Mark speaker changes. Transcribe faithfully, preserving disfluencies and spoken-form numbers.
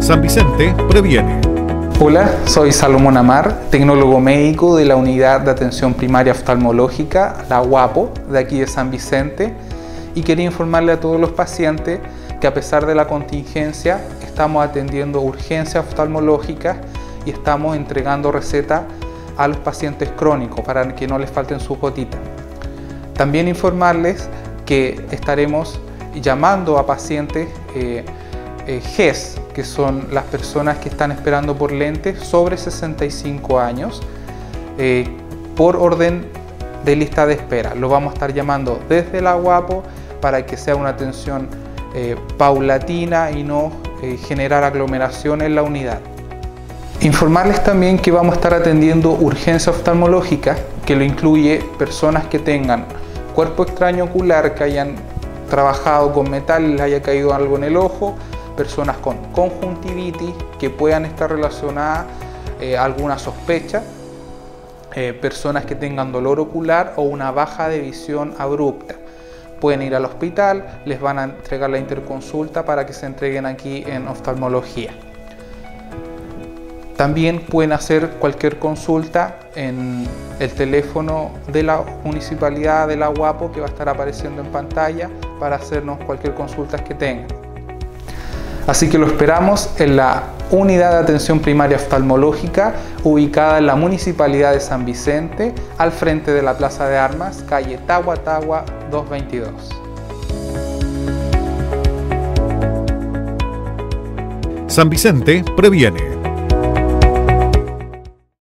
Speaker 1: San Vicente previene.
Speaker 2: Hola, soy Salomón Amar, tecnólogo médico de la Unidad de Atención Primaria Oftalmológica, la UAPO, de aquí de San Vicente, y quería informarle a todos los pacientes que a pesar de la contingencia estamos atendiendo urgencias oftalmológicas y estamos entregando recetas a los pacientes crónicos para que no les falten sus gotitas. También informarles que estaremos llamando a pacientes eh, eh, G E S, que son las personas que están esperando por lentes sobre sesenta y cinco años, eh, por orden de lista de espera. Lo vamos a estar llamando desde la UAPO para que sea una atención eh, paulatina y no eh, generar aglomeración en la unidad. Informarles también que vamos a estar atendiendo urgencia oftalmológica, que lo incluye personas que tengan cuerpo extraño ocular, que hayan trabajado con metal y les haya caído algo en el ojo, personas con conjuntivitis que puedan estar relacionadas eh, a alguna sospecha, eh, personas que tengan dolor ocular o una baja de visión abrupta. Pueden ir al hospital, les van a entregar la interconsulta para que se entreguen aquí en oftalmología. También pueden hacer cualquier consulta en el teléfono de la municipalidad de la UAPO, que va a estar apareciendo en pantalla, para hacernos cualquier consulta que tengan. Así que lo esperamos en la Unidad de Atención Primaria Oftalmológica, ubicada en la Municipalidad de San Vicente, al frente de la Plaza de Armas, calle Tagua Tagua doscientos veintidós.
Speaker 1: San Vicente previene.